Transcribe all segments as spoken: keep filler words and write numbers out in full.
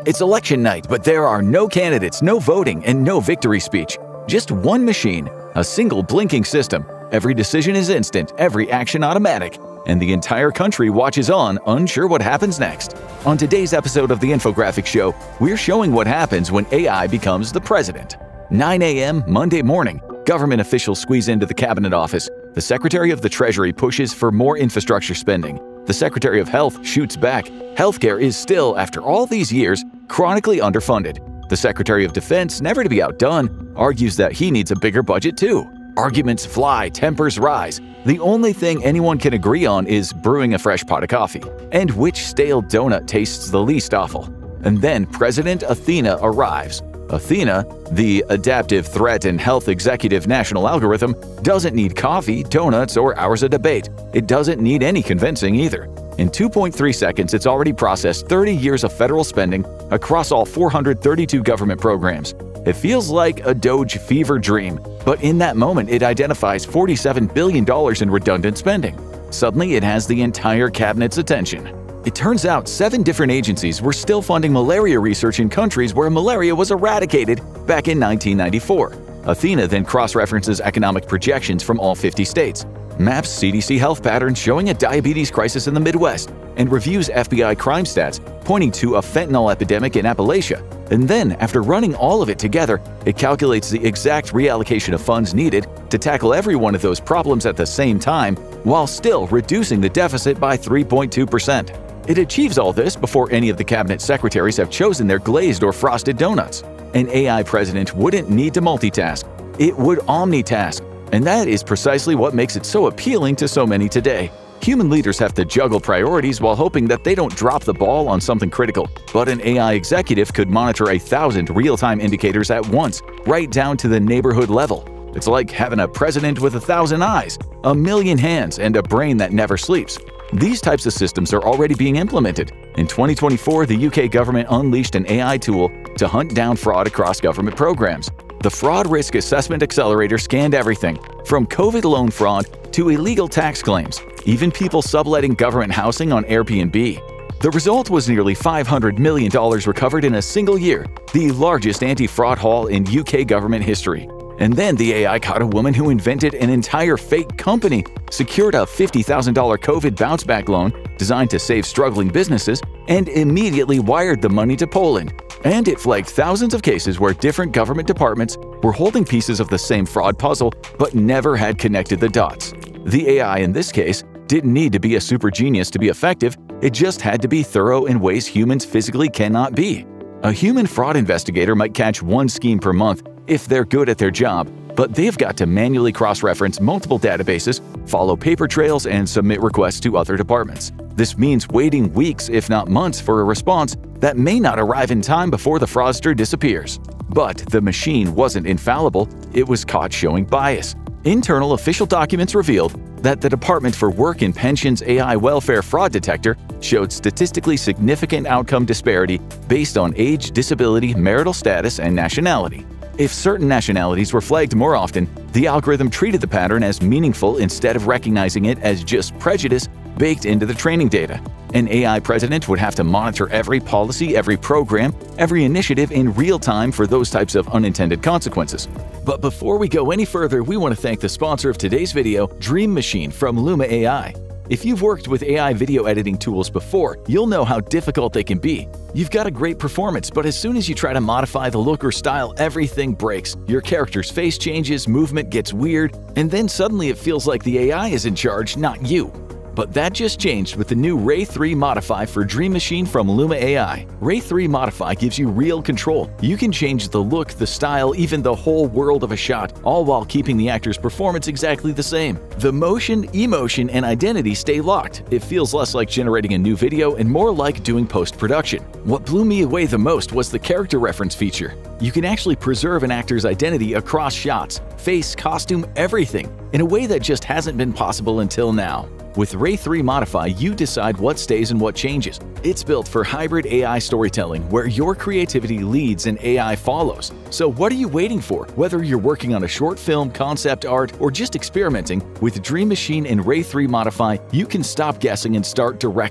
It's election night, but there are no candidates, no voting, and no victory speech. Just one machine, a single blinking system. Every decision is instant, every action automatic, and the entire country watches on, unsure what happens next. On today's episode of the Infographics Show, we're showing what happens when A I becomes the president. nine a m Monday morning, government officials squeeze into the cabinet office. The Secretary of the Treasury pushes for more infrastructure spending. The Secretary of Health shoots back. Healthcare is still, after all these years, chronically underfunded. The Secretary of Defense, never to be outdone, argues that he needs a bigger budget too. Arguments fly, tempers rise. The only thing anyone can agree on is brewing a fresh pot of coffee, and which stale donut tastes the least awful. And then President Athena arrives. Athena, the adaptive threat and health executive national algorithm, doesn't need coffee, donuts, or hours of debate. It doesn't need any convincing either. In two point three seconds, it's already processed thirty years of federal spending across all four hundred thirty-two government programs. It feels like a Doge fever dream, but in that moment it identifies forty-seven billion dollars in redundant spending. Suddenly it has the entire cabinet's attention. It turns out seven different agencies were still funding malaria research in countries where malaria was eradicated back in nineteen ninety-four. Athena then cross-references economic projections from all fifty states, maps C D C health patterns showing a diabetes crisis in the Midwest, and reviews F B I crime stats pointing to a fentanyl epidemic in Appalachia. And then, after running all of it together, it calculates the exact reallocation of funds needed to tackle every one of those problems at the same time, while still reducing the deficit by three point two percent. It achieves all this before any of the cabinet secretaries have chosen their glazed or frosted donuts. An A I president wouldn't need to multitask. It would omnitask. And that is precisely what makes it so appealing to so many today. Human leaders have to juggle priorities while hoping that they don't drop the ball on something critical. But an A I executive could monitor a thousand real-time indicators at once, right down to the neighborhood level. It's like having a president with a thousand eyes, a million hands, and a brain that never sleeps. These types of systems are already being implemented. In twenty twenty-four, the U K government unleashed an A I tool to hunt down fraud across government programs. The Fraud Risk Assessment Accelerator scanned everything, from COVID loan fraud to illegal tax claims, even people subletting government housing on Airbnb. The result was nearly five hundred million dollars recovered in a single year, the largest anti-fraud haul in U K government history. And then the A I caught a woman who invented an entire fake company, secured a fifty thousand dollar COVID bounce-back loan designed to save struggling businesses, and immediately wired the money to Poland. And it flagged thousands of cases where different government departments were holding pieces of the same fraud puzzle but never had connected the dots. The A I in this case didn't need to be a super genius to be effective, it just had to be thorough in ways humans physically cannot be. A human fraud investigator might catch one scheme per month if they're good at their job, but they've got to manually cross-reference multiple databases, follow paper trails, and submit requests to other departments. This means waiting weeks, if not months, for a response that may not arrive in time before the fraudster disappears. But the machine wasn't infallible, it was caught showing bias. Internal official documents revealed that the Department for Work and Pensions A I welfare fraud detector showed statistically significant outcome disparity based on age, disability, marital status, and nationality. If certain nationalities were flagged more often, the algorithm treated the pattern as meaningful instead of recognizing it as just prejudice baked into the training data. An A I president would have to monitor every policy, every program, every initiative in real time for those types of unintended consequences. But before we go any further, we want to thank the sponsor of today's video, Dream Machine from Luma A I. If you've worked with A I video editing tools before, you'll know how difficult they can be. You've got a great performance, but as soon as you try to modify the look or style, everything breaks. Your character's face changes, movement gets weird, and then suddenly it feels like the A I is in charge, not you. But that just changed with the new Ray three Modify for Dream Machine from Luma A I. Ray three Modify gives you real control. You can change the look, the style, even the whole world of a shot, all while keeping the actor's performance exactly the same. The motion, emotion, and identity stay locked. It feels less like generating a new video and more like doing post-production. What blew me away the most was the character reference feature. You can actually preserve an actor's identity across shots, face, costume, everything, in a way that just hasn't been possible until now. With Ray three Modify, you decide what stays and what changes. It's built for hybrid A I storytelling where your creativity leads and A I follows. So what are you waiting for? Whether you're working on a short film, concept art, or just experimenting, with Dream Machine and Ray three Modify, you can stop guessing and start directing.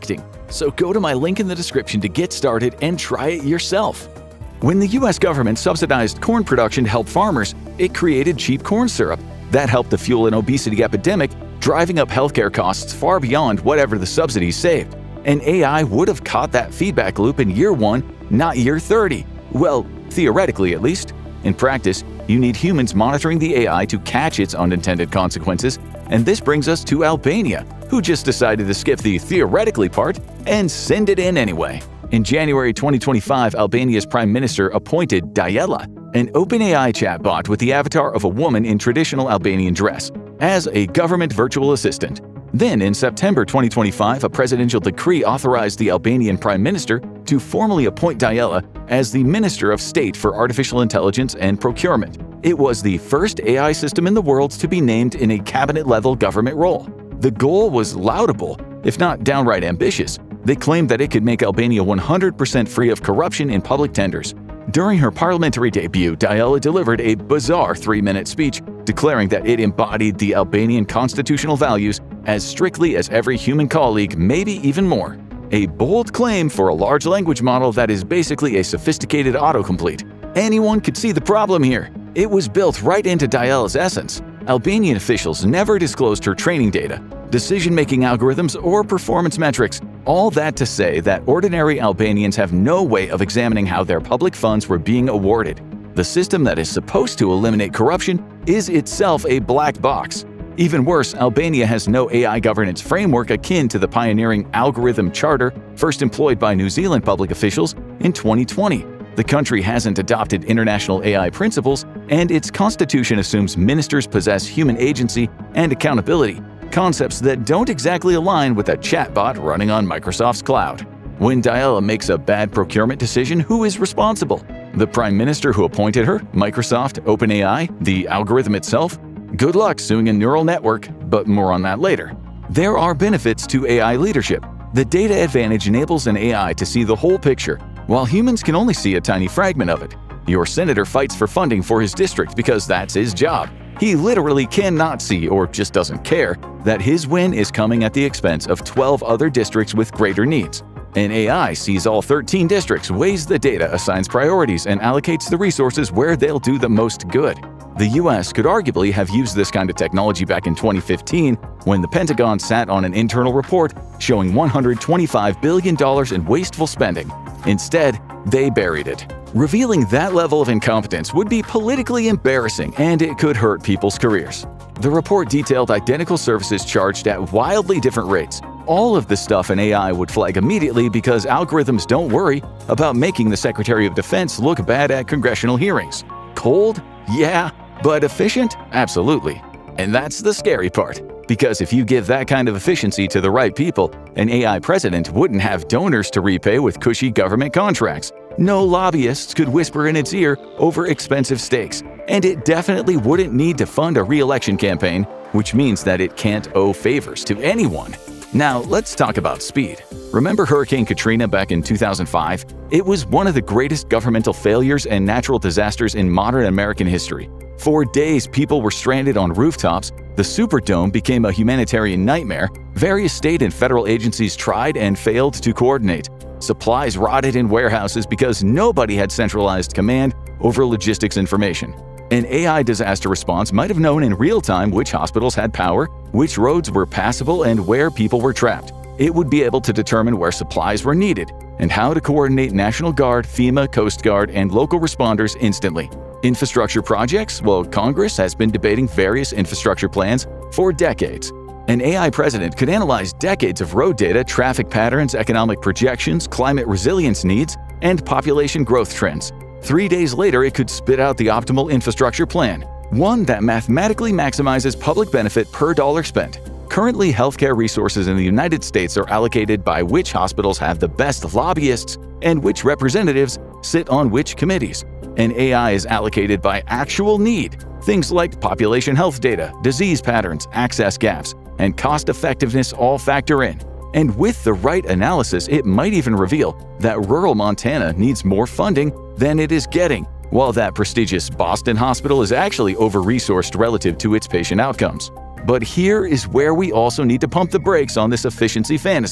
So go to my link in the description to get started and try it yourself. When the U S government subsidized corn production to help farmers, it created cheap corn syrup. That helped to fuel an obesity epidemic, driving up healthcare costs far beyond whatever the subsidies saved. And A I would have caught that feedback loop in year one, not year thirty. Well, theoretically at least. In practice, you need humans monitoring the A I to catch its unintended consequences. And this brings us to Albania, who just decided to skip the theoretically part and send it in anyway. In January twenty twenty-five, Albania's Prime Minister appointed Diella, an OpenAI chatbot with the avatar of a woman in traditional Albanian dress, as a government virtual assistant. Then, in September twenty twenty-five, a presidential decree authorized the Albanian Prime Minister to formally appoint Diella as the Minister of State for Artificial Intelligence and Procurement. It was the first A I system in the world to be named in a cabinet-level government role. The goal was laudable, if not downright ambitious. They claimed that it could make Albania one hundred percent free of corruption in public tenders. During her parliamentary debut, Diella delivered a bizarre three-minute speech declaring that it embodied the Albanian constitutional values as strictly as every human colleague, maybe even more. A bold claim for a large language model that is basically a sophisticated autocomplete. Anyone could see the problem here. It was built right into Diella's essence. Albanian officials never disclosed her training data, decision-making algorithms, or performance metrics. All that to say that ordinary Albanians have no way of examining how their public funds were being awarded. The system that is supposed to eliminate corruption is itself a black box. Even worse, Albania has no A I governance framework akin to the pioneering algorithm charter first employed by New Zealand public officials in twenty twenty. The country hasn't adopted international A I principles, and its constitution assumes ministers possess human agency and accountability, concepts that don't exactly align with a chatbot running on Microsoft's cloud. When Diella makes a bad procurement decision, who is responsible? The Prime Minister who appointed her? Microsoft? OpenAI? The algorithm itself? Good luck suing a neural network, but more on that later. There are benefits to A I leadership. The data advantage enables an A I to see the whole picture, while humans can only see a tiny fragment of it. Your senator fights for funding for his district because that's his job. He literally cannot see, or just doesn't care, that his win is coming at the expense of twelve other districts with greater needs. An A I sees all thirteen districts, weighs the data, assigns priorities, and allocates the resources where they'll do the most good. The U S could arguably have used this kind of technology back in twenty fifteen when the Pentagon sat on an internal report showing one hundred twenty-five billion dollars in wasteful spending. Instead, they buried it. Revealing that level of incompetence would be politically embarrassing, and it could hurt people's careers. The report detailed identical services charged at wildly different rates. All of this stuff an A I would flag immediately because algorithms don't worry about making the Secretary of Defense look bad at congressional hearings. Cold? Yeah. But efficient? Absolutely. And that's the scary part. Because if you give that kind of efficiency to the right people, an A I president wouldn't have donors to repay with cushy government contracts. No lobbyists could whisper in its ear over expensive stakes. And it definitely wouldn't need to fund a re-election campaign, which means that it can't owe favors to anyone. Now, let's talk about speed. Remember Hurricane Katrina back in two thousand five? It was one of the greatest governmental failures and natural disasters in modern American history. For days, people were stranded on rooftops, the Superdome became a humanitarian nightmare, various state and federal agencies tried and failed to coordinate. Supplies rotted in warehouses because nobody had centralized command over logistics information. An A I disaster response might have known in real time which hospitals had power, which roads were passable, and where people were trapped. It would be able to determine where supplies were needed and how to coordinate National Guard, FEMA, Coast Guard, and local responders instantly. Infrastructure projects? Well, Congress has been debating various infrastructure plans for decades. An A I president could analyze decades of road data, traffic patterns, economic projections, climate resilience needs, and population growth trends. Three days later, it could spit out the optimal infrastructure plan, one that mathematically maximizes public benefit per dollar spent. Currently, healthcare resources in the United States are allocated by which hospitals have the best lobbyists and which representatives sit on which committees. An A I is allocated by actual need, things like population health data, disease patterns, access gaps, and cost-effectiveness all factor in. And with the right analysis, it might even reveal that rural Montana needs more funding than it is getting, while that prestigious Boston hospital is actually over-resourced relative to its patient outcomes. But here is where we also need to pump the brakes on this efficiency fantasy.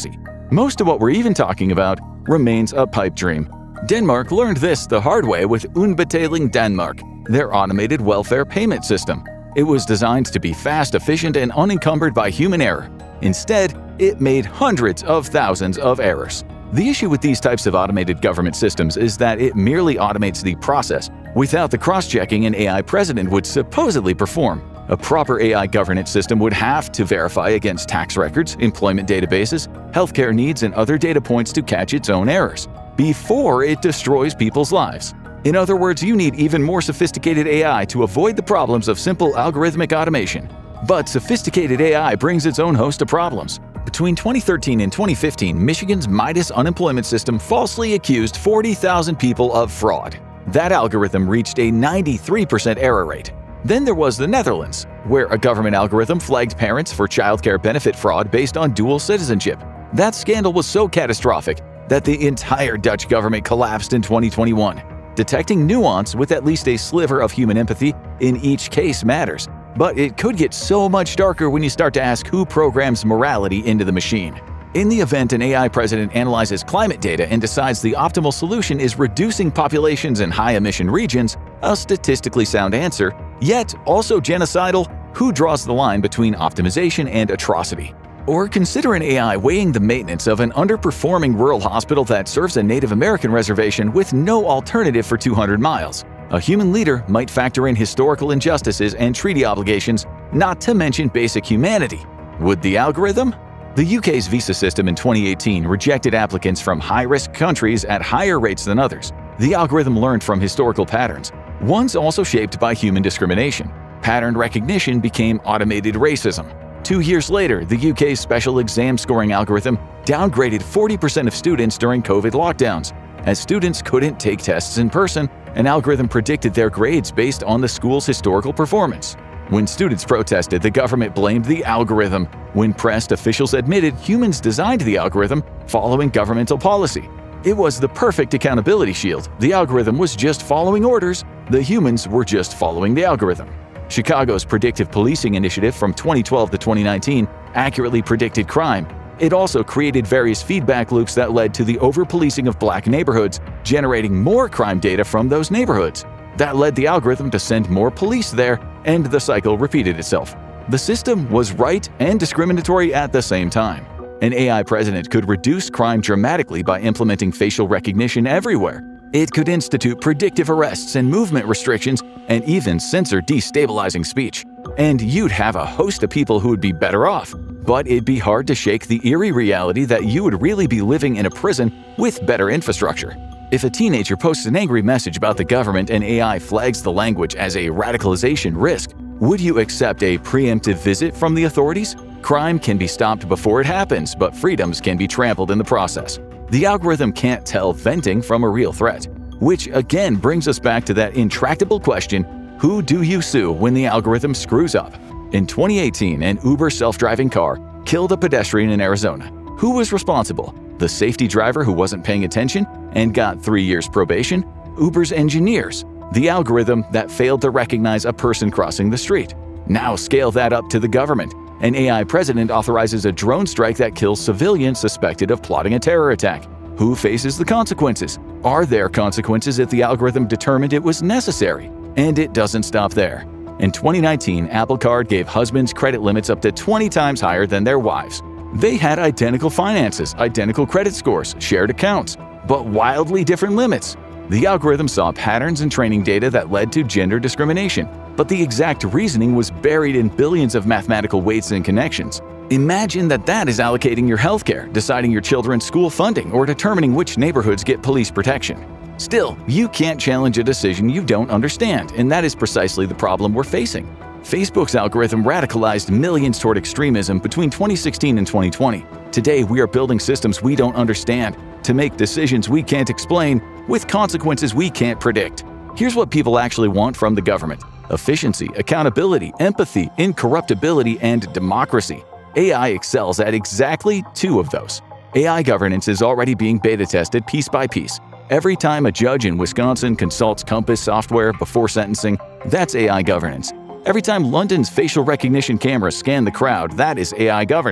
Most of what we're even talking about remains a pipe dream. Denmark learned this the hard way with Udbetaling Danmark, their automated welfare payment system. It was designed to be fast, efficient, and unencumbered by human error. Instead, it made hundreds of thousands of errors. The issue with these types of automated government systems is that it merely automates the process without the cross-checking an A I president would supposedly perform. A proper A I governance system would have to verify against tax records, employment databases, healthcare needs, and other data points to catch its own errors before it destroys people's lives. In other words, you need even more sophisticated A I to avoid the problems of simple algorithmic automation. But sophisticated A I brings its own host of problems. Between twenty thirteen and twenty fifteen, Michigan's Midas unemployment system falsely accused forty thousand people of fraud. That algorithm reached a ninety-three percent error rate. Then there was the Netherlands, where a government algorithm flagged parents for childcare benefit fraud based on dual citizenship. That scandal was so catastrophic that the entire Dutch government collapsed in twenty twenty-one. Detecting nuance with at least a sliver of human empathy in each case matters, but it could get so much darker when you start to ask who programs morality into the machine. In the event an A I president analyzes climate data and decides the optimal solution is reducing populations in high-emission regions, a statistically sound answer, yet also genocidal, who draws the line between optimization and atrocity? Or consider an A I weighing the maintenance of an underperforming rural hospital that serves a Native American reservation with no alternative for two hundred miles. A human leader might factor in historical injustices and treaty obligations, not to mention basic humanity. Would the algorithm? The U K's visa system in twenty eighteen rejected applicants from high-risk countries at higher rates than others. The algorithm learned from historical patterns, ones also shaped by human discrimination. Pattern recognition became automated racism. Two years later, the U K's special exam scoring algorithm downgraded forty percent of students during COVID lockdowns. As students couldn't take tests in person, an algorithm predicted their grades based on the school's historical performance. When students protested, the government blamed the algorithm. When pressed, officials admitted humans designed the algorithm following governmental policy. It was the perfect accountability shield. The algorithm was just following orders. The humans were just following the algorithm. Chicago's predictive policing initiative from twenty twelve to twenty nineteen accurately predicted crime. It also created various feedback loops that led to the over-policing of black neighborhoods, generating more crime data from those neighborhoods. That led the algorithm to send more police there, and the cycle repeated itself. The system was right and discriminatory at the same time. An A I president could reduce crime dramatically by implementing facial recognition everywhere. It could institute predictive arrests and movement restrictions, and even censor destabilizing speech. And you'd have a host of people who would be better off. But it'd be hard to shake the eerie reality that you would really be living in a prison with better infrastructure. If a teenager posts an angry message about the government and A I flags the language as a radicalization risk, would you accept a preemptive visit from the authorities? Crime can be stopped before it happens, but freedoms can be trampled in the process. The algorithm can't tell venting from a real threat. Which again brings us back to that intractable question, who do you sue when the algorithm screws up? In twenty eighteen, an Uber self-driving car killed a pedestrian in Arizona. Who was responsible? The safety driver who wasn't paying attention and got three years probation? Uber's engineers, the algorithm that failed to recognize a person crossing the street. Now scale that up to the government. An A I president authorizes a drone strike that kills civilians suspected of plotting a terror attack. Who faces the consequences? Are there consequences if the algorithm determined it was necessary? And it doesn't stop there. In twenty nineteen, Apple Card gave husbands credit limits up to twenty times higher than their wives. They had identical finances, identical credit scores, shared accounts, but wildly different limits. The algorithm saw patterns in training data that led to gender discrimination, but the exact reasoning was buried in billions of mathematical weights and connections. Imagine that that is allocating your healthcare, deciding your children's school funding, or determining which neighborhoods get police protection. Still, you can't challenge a decision you don't understand, and that is precisely the problem we're facing. Facebook's algorithm radicalized millions toward extremism between twenty sixteen and twenty twenty. Today, we are building systems we don't understand to make decisions we can't explain with consequences we can't predict. Here's what people actually want from the government: efficiency, accountability, empathy, incorruptibility, and democracy. A I excels at exactly two of those. A I governance is already being beta tested piece by piece. Every time a judge in Wisconsin consults Compass software before sentencing, that's A I governance. Every time London's facial recognition cameras scan the crowd, that is A I governance.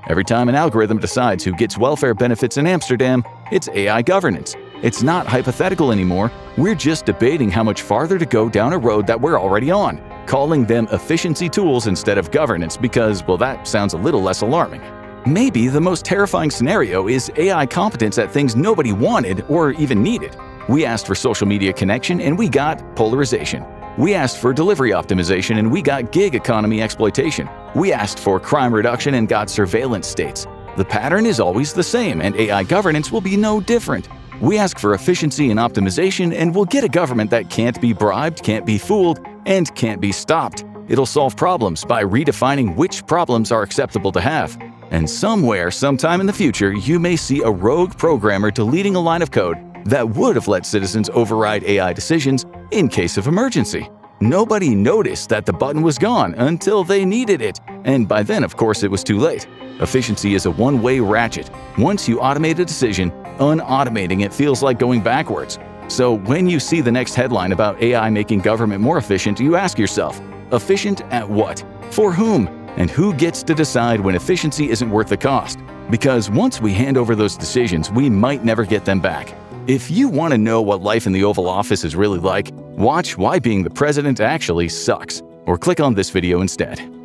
Every time an algorithm decides who gets welfare benefits in Amsterdam, it's A I governance. It's not hypothetical anymore, we're just debating how much farther to go down a road that we're already on, calling them efficiency tools instead of governance because, well, that sounds a little less alarming. Maybe the most terrifying scenario is A I competence at things nobody wanted or even needed. We asked for social media connection and we got polarization. We asked for delivery optimization and we got gig economy exploitation. We asked for crime reduction and got surveillance states. The pattern is always the same, and A I governance will be no different. We ask for efficiency and optimization and we'll get a government that can't be bribed, can't be fooled, and can't be stopped. It'll solve problems by redefining which problems are acceptable to have. And somewhere, sometime in the future, you may see a rogue programmer deleting a line of code that would have let citizens override A I decisions in case of emergency. Nobody noticed that the button was gone until they needed it, and by then, of course, it was too late. Efficiency is a one-way ratchet. Once you automate a decision, unautomating it feels like going backwards. So when you see the next headline about A I making government more efficient, you ask yourself, efficient at what? For whom? And who gets to decide when efficiency isn't worth the cost? Because once we hand over those decisions, we might never get them back. If you want to know what life in the Oval Office is really like, watch Why Being the President Actually Sucks, or click on this video instead.